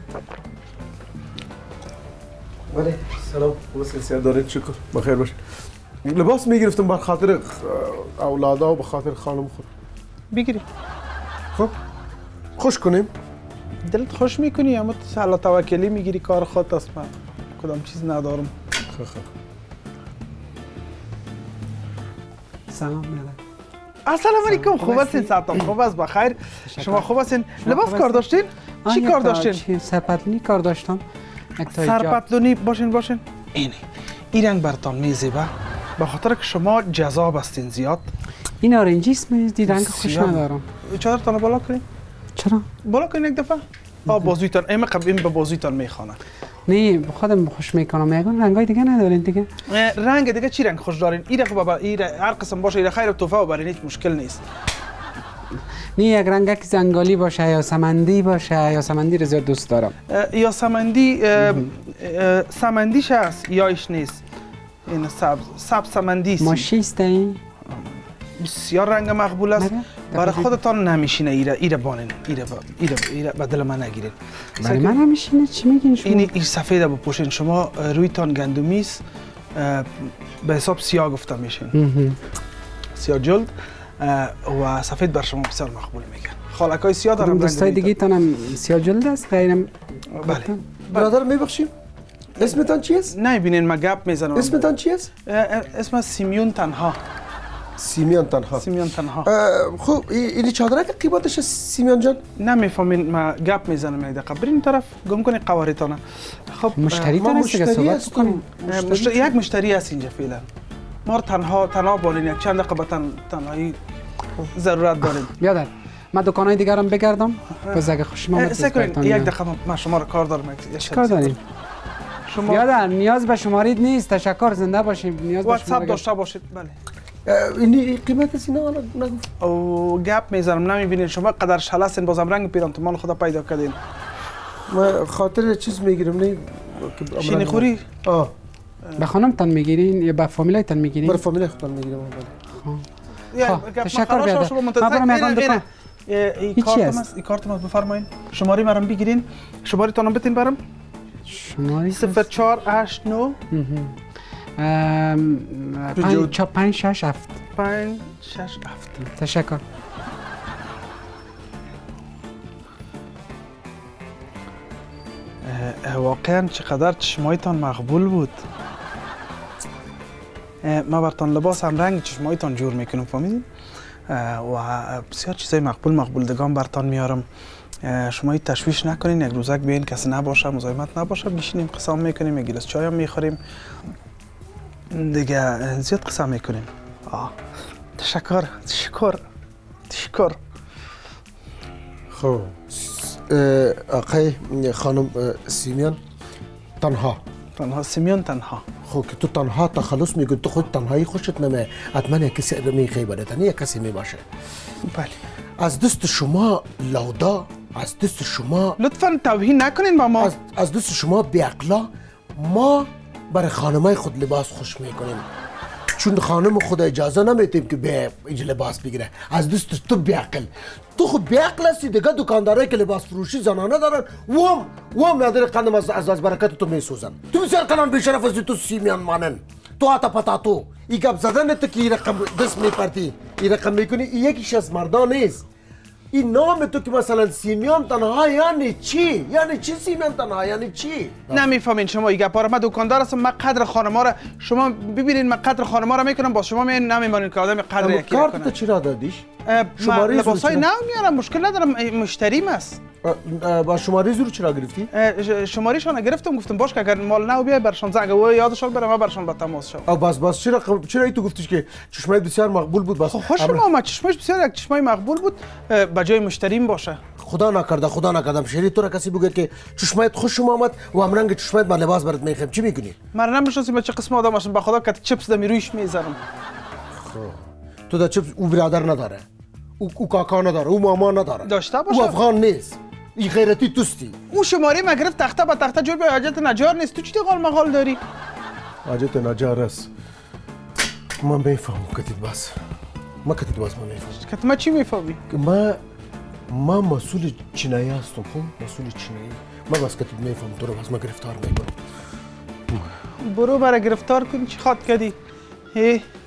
ولی سلام واسه سیادارت شکر بخیر باش. لباس میگرفتم به خاطر اولادا و به خاطر خانم خود. بگیری. خب خوش کنیم. دلت خوش میکنی اما حالا توکلی میگیری کار خودت است. من کدام چیز ندارم. سلام میادم. السلام علیکم. خوب هستین؟ سلام خوب است بخیر. شما خوب هستین؟ لباس کار داشتین؟ چی کار داشتین؟ سرپتلونی کار داشتم. سرپتلونی باشین. این رنگ براتون میزیبه به خاطر که شما جذاب هستین زیاد. این آرنجیست دی رنگ خوش ندارم. چادرتان بالا کنین. چرا؟ بالا کنین یک دفعه. بازویتان این به بازویتان میخوانه. نه خودم خوش میکنم. میگن رنگای دیگه ندارین دیگه؟ رنگ دیگه چی رنگ خوش دارین؟ ایره خب ایره هر قسم باشه ایره خیر توفه ببرین هیچ مشکل نیست. نه یک رنگک زنگالی باشه یا سمندی باشه. یا سمندی رو زیاد دوست دارم. یا سمندیش هست یا ایش نیست. این سبز سمندی است. ماشیست این؟ بسیار رنگ مقبول است. برای خودتان نمیشینه ایره بانین. ایره به دل من نگیرین. برای من نمیشینه؟ چی میگین شما؟ این سفید بپوشین. شما رویتان گندمی است. به حساب سیاه گفته میشین. سیاه جلد و سفید بر شما بسیار مقبول میگن. خالکای سیاه دارم. دوستای دیگه تانم سیاه جلد است غیرم. بله. برادر میبخشیم؟ اسمتان چیست؟ نه ببینین ما گپ میزنم. اسمتان چیست؟ اسم سیمیون تنها. سیمیون تنها. خب این چادره که قیمتش سیمیون جان؟ نمیفهمین ما گپ میزنم یک دقیقه. برین طرف گم کنین قواریتانه. خب مشتریتان است که صحبت کنیم. یک مشتری هست اینجا فعلا. ما تنها بالین یک چند دقیقه به تنهایی ضرورت داریم. بیادر من دکانای دیگر هم بگردم. باز اگه خوش ما یک دقیقه من شما رو کار دارم. چیکار دارین؟ شما بیادر نیاز به شمارید نیست. تشکر زنده باشید. نیاز به واتساپ داشته باشید. بله. این قیمت از اینا حالا نگفت. او گپ میزنم نمیبینین شما قدر شلستین بازم رنگ پیران تو مال خدا پیدا کردین. ما خاطر چیز میگیرم نه شینی خوری. به خانم تان میگیرین یا به فامیلای تان میگیرین؟ به فامیلای خودم میگیرم. تشکر بیادر. ما برم یکم دکان. این کارت ما بفرمایید. شماره مرم بگیرین. شماره تانم بتین برام. شماره 0489 567 تشکر. واقعا چقدر چشمایتان مقبول بود. ما برتان لباس هم رنگ چشمایتان جور میکنم فهمیدین و بسیار چیزای مقبول دگان برتان میارم. شما هیچ تشویش نکنین. یک روزک بیاین کسی نباشه مزاحمت نباشه میشینیم قسم میکنیم یک گیلاس چای هم میخوریم دیگه زیاد قسم میکنیم. تشکر. خب آقای خانم سیمیون تنها سیمیون تنها. خب که تو تنها تخلص میگی تو خود تنهایی خوشت نمیاد. حتما یک کسی میخوای برات یک کسی میباشه. بله. از دست شما لودا از دست شما لطفاً توهین نکنین با ما. از دست شما بیعقلا ما برای خانمای خود لباس خوش میکنیم چون خانم خود اجازه نمیدیم که به اینجا لباس بگیره. از دست تو بیعقل. تو خود بیعقل هستی دیگه. دکاندارایی که لباس فروشی زنانه دارن وام نداره قندم از برکت تو میسوزن. تو بسیار کنان بیشرف هستی. تو سیمیان مانن تو آتا پتا تو ای گپ زدن تو که ای رقم دست میپرتی ای رقم میکنی یکیش از مردان نیست. این نام تو که مثلا سیمیان تنها یعنی چی؟ یعنی چی سیمیان تنها یعنی چی؟ نمیفهمین شما این گپا رو. من دکاندار هستم. من قدر خانما رو شما ببینین. من قدر خانما رو میکنم با شما نمیمانین که آدم قدر یکی کنه. کارت تو چرا دادیش؟ شماره لباسای نو میارم مشکل ندارم. مشتریم است. با شماره زور چرا گرفتی؟ شمارهشون گرفتم گفتم باش که اگر مال نو بیای برشان زنگ و یادشون برم من برشان با تماس شو. بس چرا ای تو گفتیش که چشمای بسیار مقبول بود؟ بس خوش ما چشمش بسیار یک چشمای مقبول بود به جای مشتریم باشه. خدا نکردم شهری تو را کسی بگه که چشمایت خوش اومد و همرنگ چشمایت با لباس برات میخوام چی میکنی؟ من نمیشناسم چه قسم آدم هستم. به خدا که چپس دمی رویش میذارم. تو دا چپس او برادر نداره. او کاکا نداره. او ماما نداره. داشته باشه. او افغان نیست. این غیرتی توستی. او شماره ما گرفت تخته به تخته جور به حاجت نجار نیست. تو چی قال مقال داری؟ حاجت نجار است. من میفهمم کتید باز. ما میفهمم. که ما چی میفهمی؟ که ما من مسئول چینایی هستم خب مسئول چینایی من بس که تو میفهم تو رو بس من گرفتار میکنم برو برای گرفتار کنی چی خواد کردی؟